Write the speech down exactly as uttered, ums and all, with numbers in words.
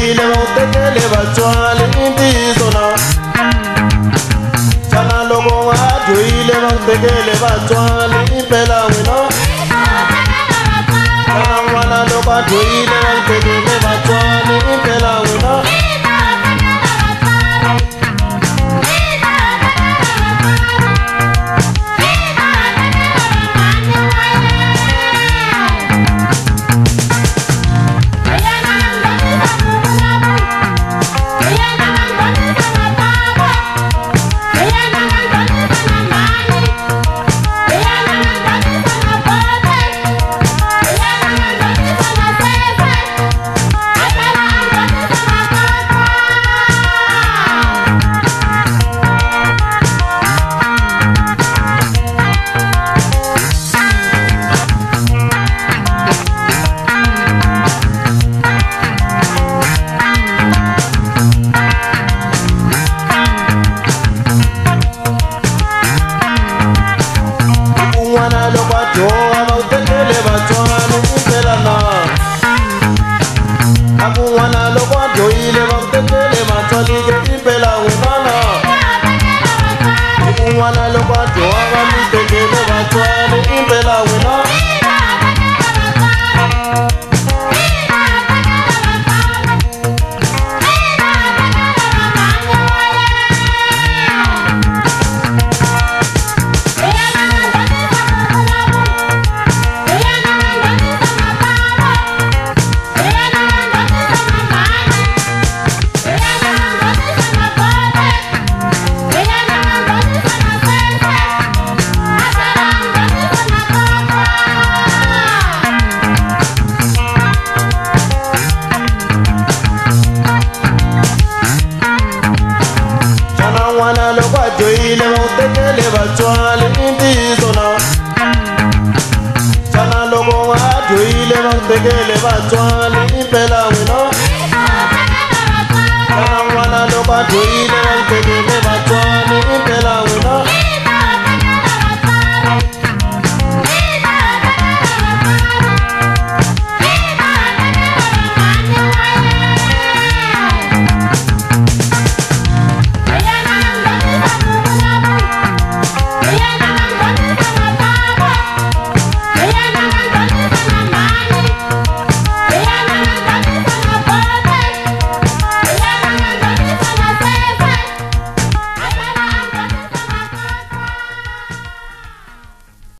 joyile va tekele vatswali intizo na Chana loko va joyile va tekele vatswali impela wena Chana n'wana loko va joyile va tekele vatswali impela wena Tekele vatswali impela wena Chana n'wana loko a joyile